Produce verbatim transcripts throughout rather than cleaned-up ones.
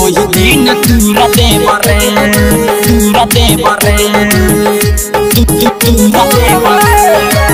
ओही दिन तूरा देवरे तूरा देवरे तू तू तूरा देवरे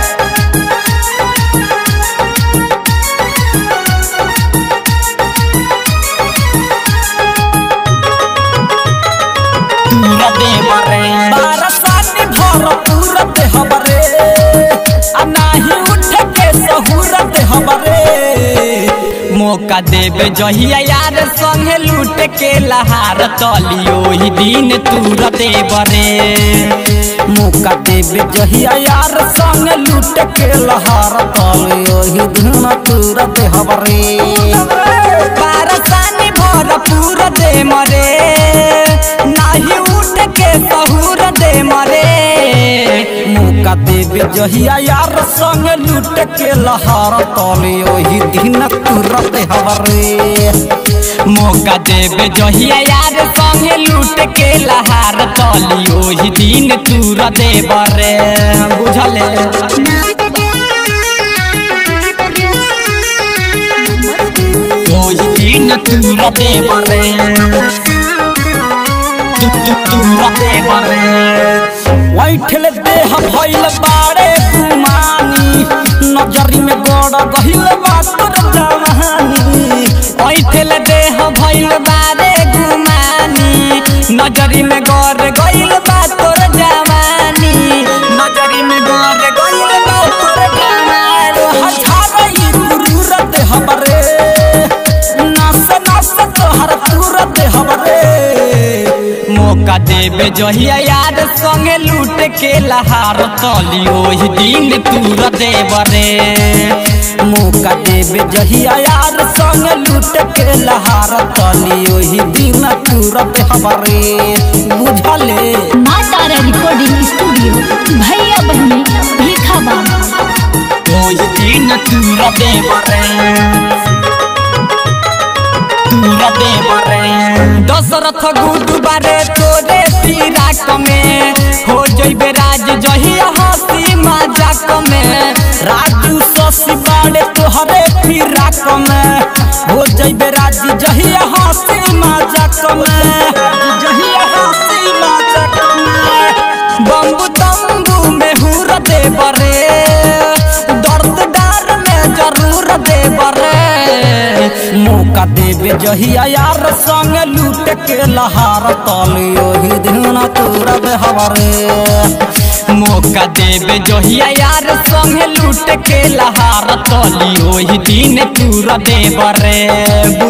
तूरा देवरे बारसानी भरपूर देहबरे आ नाही उठ के सहूरत हमरे मौका देवे जहिया यार संगे लूट के लहार तली ओही दिन तूरा देवरे मौका देवे जहिया यार संगे लूट के लहार तली ओही दिन तूरा देहबरे बारसानी भरपूर दे मरे नाही उठ के सहूर दे मरे मौका देवे जहिया यार संग लूट के लहार तले ओही दिन तूरा देहबरे मौका देवे जहिया यार संग लूट के लहार तले ओही दिन तूरा देवरे बुझले ओही दिन तूरा देवरे तूरा देवरे वैठल देह भइल बारे गुमानी नजरी में गड़ गहिल बात जवानी वैठल देह भइल बारे गुमानी नजरी में गड़ गहिल बात जवानी नजरी में गड़ गहिल बात जवानी हजारई गुरूरत हमरे नस नस तोहर तुरत हमरे मौका देवे जहिया यार संगे लूट के लहार तली ओही दिन तूरा देवरे मौका देवे जहिया यार संगे लूट के लहार तली ओही दिन तूरा देवरे बुझले मां तारा रिकॉर्डिंग स्टूडियो भैया बहनी भीखा बाबा ओही दिन तूरा देवरे तूरा देवरे दशरथ गुडू बारे तोरे फिराक में हो जइबे राज जहिया हंसी मजाक में राजू शशि बारे तोहरे फिराक में हो जइबे राज जहिया हंसी मजाक में जहिया हंसी मजाक में बम्बू तंबू में हुर देवरे दर्द डार में जरूर देवरे मौका देवे जहिया यार संग लूट के लहार तली ओही दिन तूरा देहबरे मौका देवे जहिया यार संग लूट के लहार तली ओही दिन तूरा देवरे।